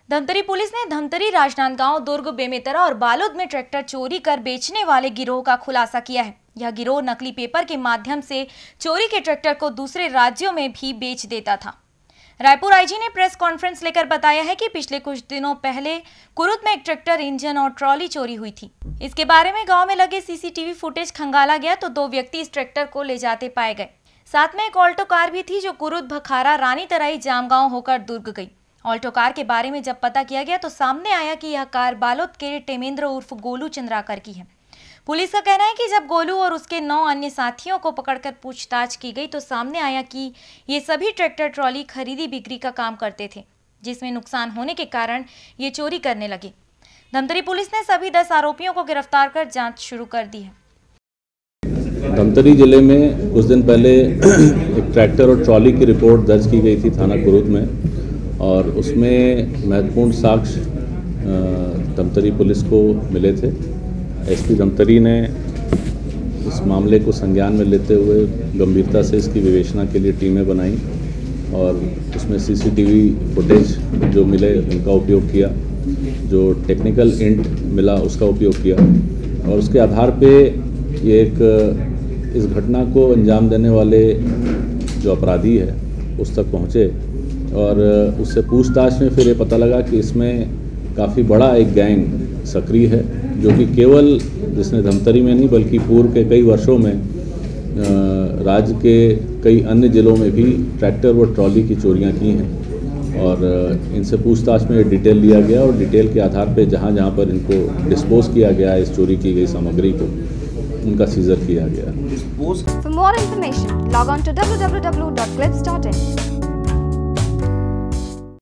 Dhamtari police ने धमतरी, राजनांदगांव, दुर्ग, बेमेतरा और बालोद में ट्रैक्टर चोरी कर बेचने वाले गिरोह का खुलासा किया है। यह गिरोह नकली पेपर के माध्यम से चोरी के ट्रैक्टर को दूसरे राज्यों में भी बेच देता था। रायपुर आईजी ने प्रेस कॉन्फ्रेंस लेकर बताया है कि पिछले कुछ दिनों पहले कुरुद में एक ट्रैक्टर, इंजन और ट्रॉली चोरी हुई थी। इसके बारे में गांव में लगे सीसीटीवी फुटेज खंगाला गया तो 2 व्यक्ति इस ट्रैक्टर को ले जाते पाए गए। साथ में एक ऑल्टो कार भी थी जो कुरुद, भखारा, रानी तराई, जामगांव होकर दुर्ग गई। ऑल्टो कार के बारे में जब पता किया गया तो सामने आया कि यह कार बालोद के टेमेंद्र उर्फ गोलू चंद्राकर की है। पुलिस का कहना है कि जब गोलू और उसके 9 अन्य साथियों को पकड़कर पूछताछ की गई तो सामने आया कि ये सभी ट्रैक्टर ट्रॉली खरीदी बिक्री का काम करते थे, जिसमें नुकसान होने के कारण ये चोरी करने लगे। धमतरी पुलिस ने सभी 10 आरोपियों को गिरफ्तार कर जांच शुरू कर दी है। धमतरी जिले में कुछ दिन पहले एक ट्रैक्टर और ट्रॉली की रिपोर्ट दर्ज की गई थी थाना कुरुद में, और उसमें महत्वपूर्ण साक्ष्य धमतरी पुलिस को मिले थे। एसपी धमतरी ने इस मामले को संज्ञान में लेते हुए गंभीरता से इसकी विवेचना के लिए टीमें बनाई और उसमें सीसीटीवी फुटेज जो मिले उनका उपयोग किया, जो टेक्निकल इंट मिला उसका उपयोग किया, और उसके आधार पे ये इस घटना को अंजाम देने वाले जो अपराधी है उस तक पहुँचे, और उससे पूछताछ में फिर ये पता लगा कि इसमें काफ़ी बड़ा एक गैंग सक्रिय है, जो कि केवल जिसने धमतरी में नहीं बल्कि पूर्व के कई वर्षों में राज्य के कई अन्य जिलों में भी ट्रैक्टर व ट्रॉली की चोरियां की हैं। और इनसे पूछताछ में डिटेल लिया गया और डिटेल के आधार पर जहां जहां पर इनको डिस्पोज किया गया इस चोरी की गई सामग्री को, उनका सीजर किया गया। For more information, log on to www.clips.in.